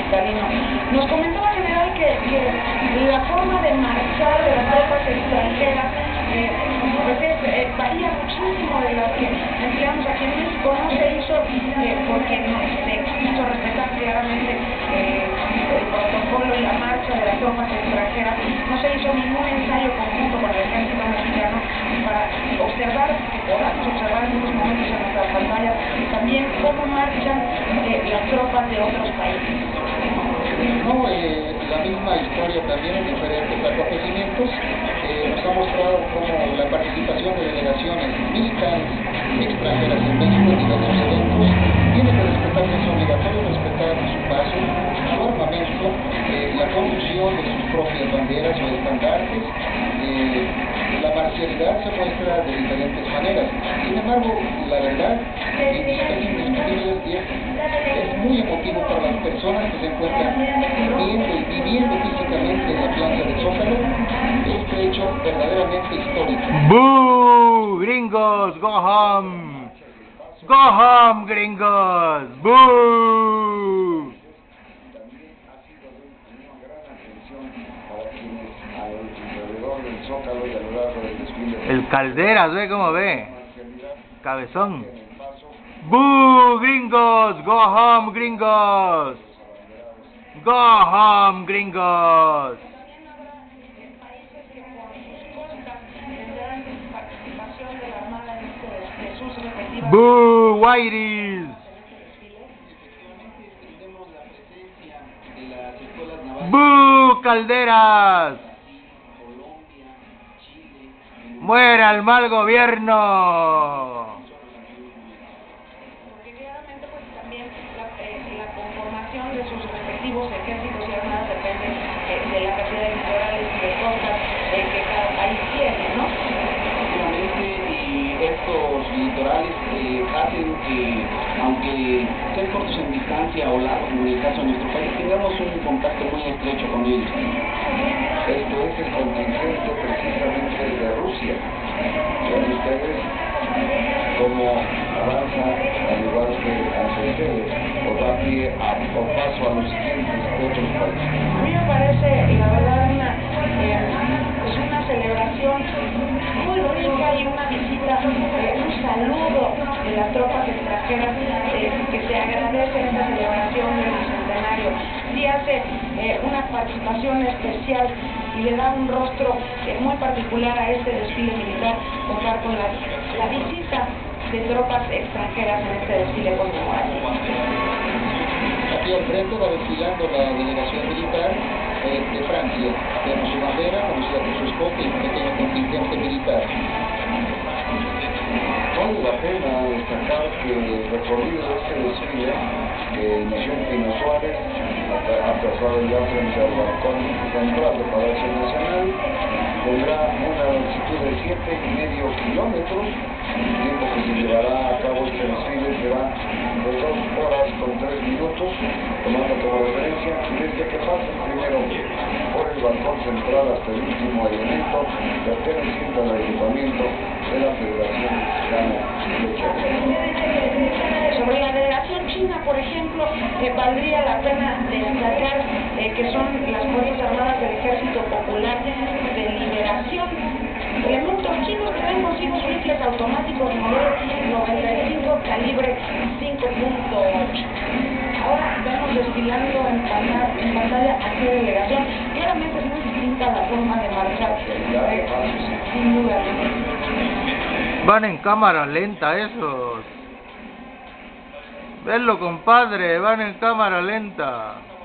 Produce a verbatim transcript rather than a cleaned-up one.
capitalino. Nos comentaba general que, que la forma de marchar de las tropas extranjeras eh, pues es, eh, varía muchísimo de las que empleamos aquí en México. No se hizo eh, porque no se quiso respetar claramente eh, el protocolo y la marcha de las tropas extranjeras. No se hizo ningún ensayo conjunto con el ejército mexicano para observar, que podamos observar en estos momentos en nuestras pantallas, también cómo marchan eh, las tropas de otros países. No, eh, la misma historia también en diferentes acontecimientos eh, nos ha mostrado cómo la participación de delegaciones militares extranjeras en México en diversos eventos tiene que respetarse, es obligatorio respetar su paso, su armamento, eh, la conducción de sus propias banderas o estandartes. Eh, la marcialidad se muestra de diferentes maneras. Sin embargo, la verdad es indiscutible y es, es muy emotivo para las personas que se encuentran viendo y viviendo físicamente en la plaza de Zócalo este hecho verdaderamente histórico. ¡Boo! ¡Gringos! ¡Go home! ¡Go home, gringos! ¡Boo! El Calderas, ve cómo ve. Cabezón. ¡Boo! ¡Gringos! ¡Go home, gringos! ¡Go home, gringos! ¡Boo! ¡Whiteys! ¡Boo! ¡Calderas! ¡Muera el mal gobierno! Porque claramente pues también la, eh, la conformación de sus respectivos ejércitos y armadas depende eh, de la cantidad de litorales y de costas eh, que cada país tiene, ¿no? Efectivamente, y estos litorales eh, hacen que, aunque estén cortos en distancia o largos en el caso de nuestro país, tengamos un contacto muy estrecho con ellos. Esto es el contingente precisamente de Rusia. Ven ustedes cómo avanza, al igual que antecede, o da pie a, o paso a los siguientes otros países. A mí me parece, la verdad, una, eh, es una celebración muy rica y una visita, eh, un saludo de las tropas extranjeras eh, que se agradece en esta celebración del bicentenario. Sí hace eh, una participación especial y le da un rostro eh, muy particular a este desfile militar, contar con la, la visita de tropas extranjeras en este desfile conmemorativo. Aquí al frente va desfilando la delegación militar eh, de Francia. Tenemos su bandera, conocida por su escote y un pequeño contingente militar. Vale la pena destacar que el recorrido de este desfile, que inició en Pino Suárez, ha pasado ya frente al balcón central del Palacio Nacional, tendrá una longitud de siete y medio kilómetros. El tiempo que se llevará a cabo este desfile será de dos horas con tres minutos, tomando como referencia desde que pasa primero por el balcón central hasta el último elemento perteneciente al equipamiento de la Federación Mexicana de Chiapas. Sobre la delegación china, por ejemplo, eh, valdría la pena destacar eh, que son las Fuerzas Armadas del Ejército Popular de Liberación. Elementos chinos que traen consigo rifles automáticos modelo noventa y cinco calibre cinco punto ocho. Ahora vemos desfilando en pantalla, en pantalla a qué delegación. Claramente es muy distinta la forma de marchar, eh, sin duda. Van en cámara lenta esos. Venlo, compadre, van en cámara lenta.